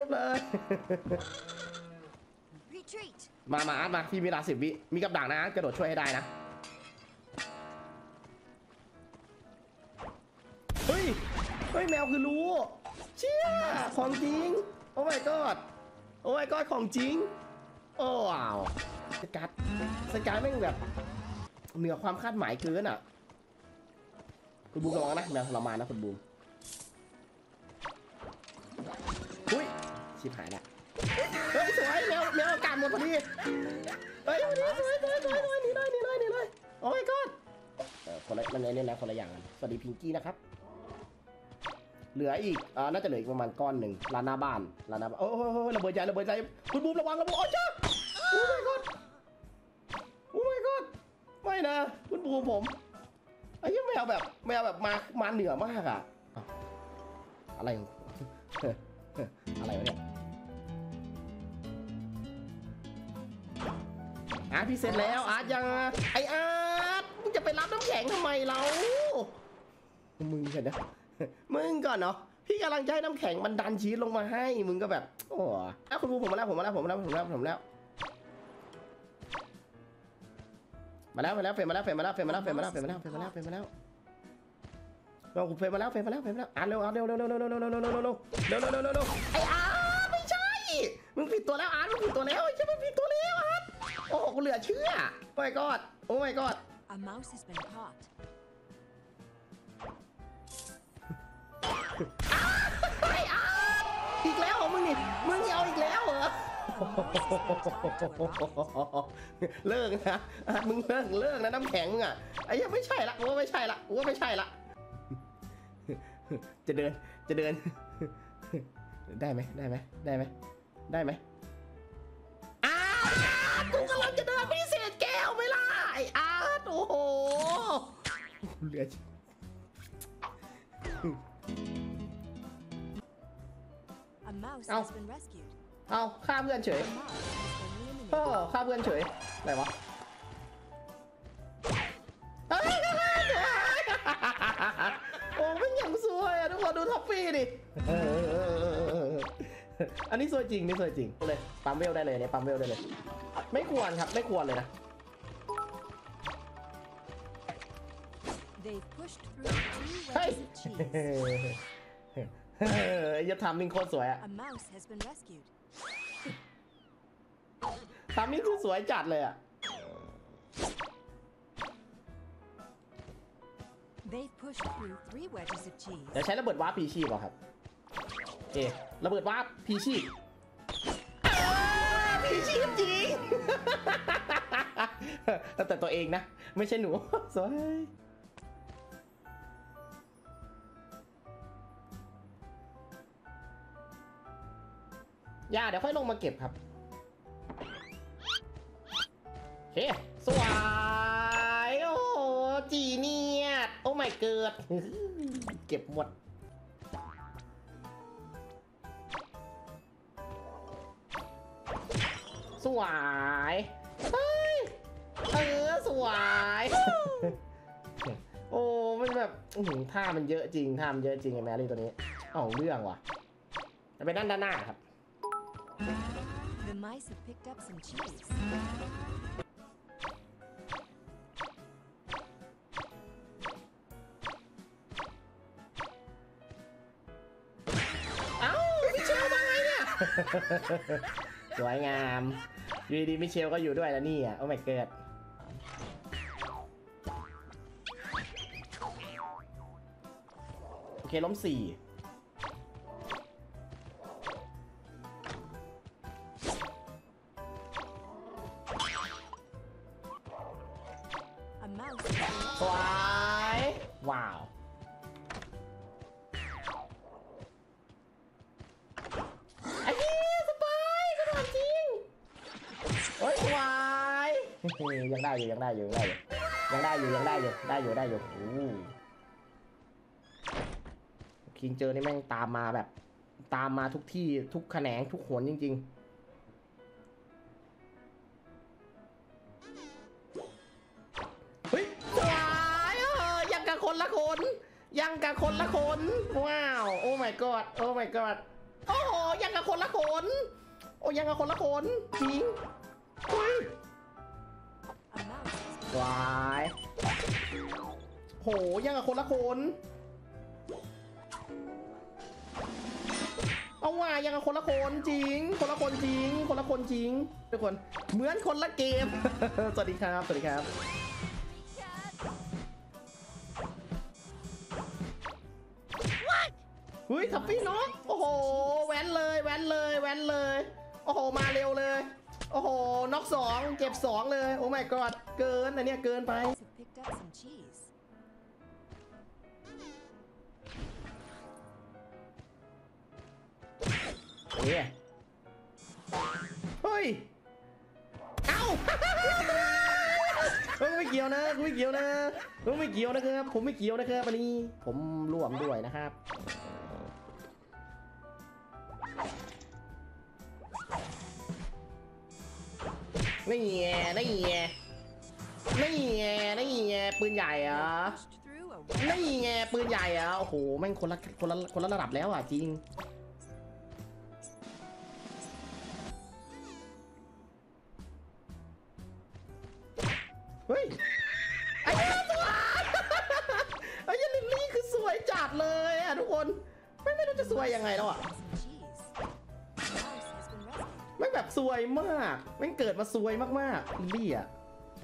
เลย มาอาร์ตมาพี่มีเวลา10 วิมีกับดักนะอาร์ตกระโดดช่วยให้ได้นะเฮ้ยแมวคือรู้เชี่ยของจริงโอ้ my god โอ้ my god ของจริงโอ้ว้าวสกัดไม่แบบเหนือความคาดหมายเกินอ่ะคุณบูมระวังนะแมวเรามานะคุณบูมอุ้ยชิบหายละเฮ้ยสวยแมวการหมดพอดีเฮ้ยสวยหนีเลยโอ้ my god คนละมันเนี่ยนะคนละอย่างกันสวัสดีพิงกี้นะครับเหลืออีกน่าจะเหลืออีกประมาณก้อนหนึ่งร้านหน้าบ้านโอ้ยระเบิดใจคุณบูมระวังโอ้จ้าโอ้ my god ไม่นะคุณบูมผมไอ้แมวแบบมาเหนือมากอะอะไรวะเนี่ยอาร์ตพี่เสร็จแล้วอาร์ตยังไออาร์ตมึงจะไปรับน้ำแข็งทำไมเรามึงเห็นนะมึงก่อนเนาะพี่กำลังใช้น้ำแข็งมันดันชีสลงมาให้มึงก็แบบโอ้คุณบูมผมมาแล้วมาแล้วเฟรมมาแล้วเราคุณเฟรมมาแล้วอาร์ตเร็วไออาร์ตไม่ใช่มึงผิดตัวแล้วอาร์ตมึงผิดตัวแล้วใช่ไหมผิดตัวแล้วอาร์ตโอ้กูเหลือเชื่อโอ้ my god โอ้ my god A mouse has been caught. ไออาร์ตอีกแล้วเหรอมึงเอาอีกแล้วเหรอเลิกนะมึงเลิกนะน้ำแข็งอ่ะไอ้ยังไม่ใช่ละว่าไม่ใช่ละจะเดินได้ไหมอ้าวกูกำลังจะเดินพิเศษแก้วไม่ล่ะไอ้อาร์ตโอ้โหเหลือ A mouse has been rescued. เอาฆ่าเพื่อนเฉยฆ่าเพื่อนเฉยอะไรวะโอ้ไม่ยังสวยอ่ะทุกคนดูท็อปปี้ดิอันนี้สวยจริงเลยปั๊มเวลได้เลยเนี่ยปั๊มเวลได้เลยไม่ควรครับไม่ควรเลยนะ They've pushed through 2 wedges of cheese. อย่าทำมิงโคตรสวยอะ A mouse has been rescued. ทำมิงคือสวยจัดเลยอะ They've pushed through 3 wedges of cheese. เดี๋ยวใช้ระเบิดวาร์ปพีชีพก่อนครับระเบิดวาร์ปพีชีพพีชีพจริง แต่ตัวเองนะไม่ใช่หนูสวยเดี๋ยวค่อยลงมาเก็บครับโอเคสวยโอ้จีเนียดโอ้ไม่เกิดเก็บหมดสวยสวยโอ้มันแบบท่ามันเยอะจริงไอ้แมรี่ตัวนี้เอาเรื่องว่ะจะไปด้านหน้าครับ The mice have picked up some cheese. มิเชลมาไงเนี่ยสวยงามอยู่ดีมิเชลก็อยู่ด้วยแล้วนี่อ่ะโอ้ my god โอเคล้ม4สวยว้าวไอ้นี่สบายกระโดดจริงโอ้ยสวยยังได้อยู่คิงเจอนี่แม่งตามมาทุกที่ทุกแขนงทุกหนจริงๆยังกับคนละคนว้าวโอ้ my god โอ้โหยังกับคนละขนโอ้ยังกับคนละขนจริงเฮ้ย A mouse has วายโหยังกับคนละคนเอาว่ายังกับคนละคนจริงคนละคนจริงคนละคนจริงทุกคนเหมือนคนละเกม สวัสดีครับสวัสดีครับเฮ้ยทัฟฟี่น็อกโอ้โหแว้นเลยแว้นเลยแว้นเลยโอ้โหมาเร็วเลยโอ้โหน็อก2เก็บ2เลยโอ้ my god เกินอันเนี้ยเกินไป have picked up some cheese. เฮ้ยเฮ้ยเอ้า ไม่เกี่ยวนะไม่เกี่ยวนะไม่เกี่ยวนะครับผมไม่เกี่ยวนะครับอันนี้ผมร่วมด้วยนะครับนี่ไงนี่ไงนี่ไงนี่ไงปืนใหญ่เหรอ Pushed through a นี่ไงปืนใหญ่เหรอโอ้โหแม่งคนละระดับแล้วอ่ะจริงเฮ้ยไอ้เหี้ยสวยไอ้เหี้ยลิลลี่คือสวยจัดเลยอ่ะทุกคนไม่รู้จะสวยยังไงแล้วอ่ะ some cheese. A mouse has been rescued. ไม่แบบสวยมากไม่เกิดมาสวยมากๆลิลลี่อ่ะ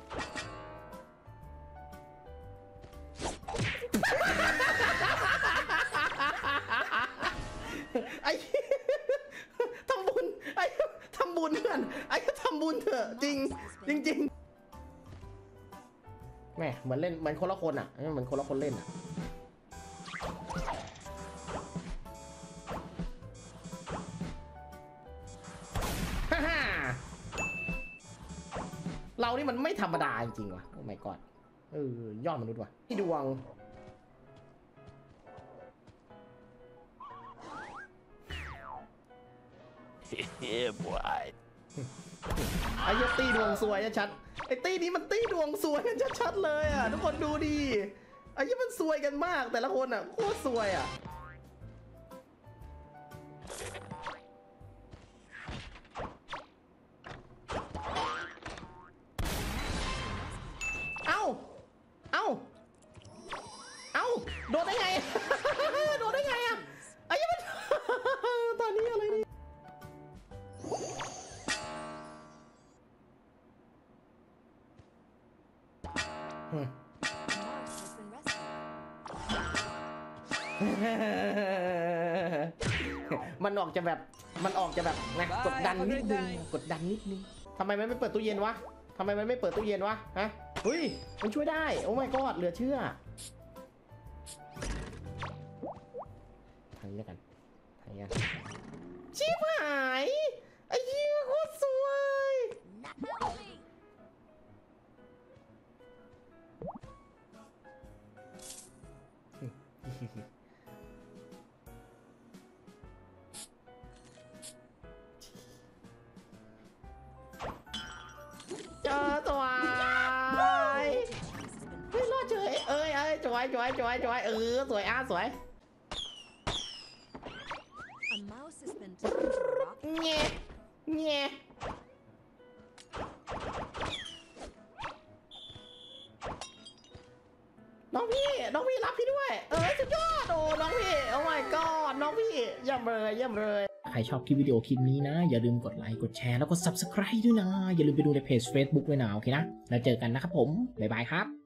ไอ้ทำบุญไอ้ทำบุญเพื่อนไอ้ทำบุญเถอะจริงจริงแม่เหมือนเล่นเหมือนคนละคนอ่ะเหมือนคนละคนเล่นอ่ะฮ่าเรานี่มันไม่ธรรมดาจริงๆว่ะโอ้ my god ยอดมนุษย์ว่ะที่ดวงไอ้ตีดวงสวยชัดไอ้ตีนี้มันตีดวงสวยกันชัดๆเลยอ่ะทุกคนดูดิไอ้ยี่มันสวยกันมากแต่ละคนอ่ะโคตรสวยอ่ะเอ้าโดนได้ไง โดนได้ไงอ่ะไอ้ยี่มัน ตอนนี้อะไรนี่ A mouse has been rescued. มันออกจะแบบนะกดดันนิดนึงทำไมมันไม่เปิดตู้เย็นวะฮะเฮ้ยมันช่วยได้โอ้ my god เหลือเชื่อทางนี้กันชิบหายไอ้เหี้ยโคตรสวย Not me. เจอสวย Cheese has been เฮ้ยรอดเฉยสวยสวยสวย A mouse has been taken to a rock. เงี้ยน้องพี่รับพี่ด้วยสุดยอดโอ้น้องพี่โอ้ my god น้องพี่เยี่ยมเลยใครชอบคลิปวิดีโอคลิปนี้นะอย่าลืมกดไลค์กดแชร์แล้วก็ subscribe ด้วยนะอย่าลืมไปดูในเพจ Facebook ด้วยนะโอเคนะแล้วเจอกันนะครับผมบ๊ายบายครับ